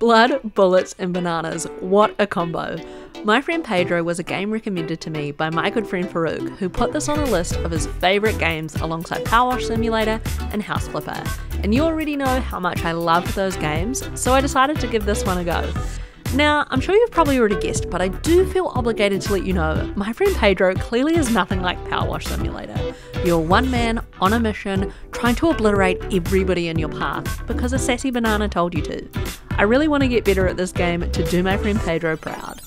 Blood, bullets, and bananas. What a combo. My Friend Pedro was a game recommended to me by my good friend Farouk, who put this on a list of his favourite games alongside Power Wash Simulator and House Flipper. And you already know how much I loved those games, so I decided to give this one a go. Now, I'm sure you've probably already guessed, but I do feel obligated to let you know, My Friend Pedro clearly is nothing like Power Wash Simulator. You're one man on a mission trying to obliterate everybody in your path because a sassy banana told you to. I really want to get better at this game to do my friend Pedro proud.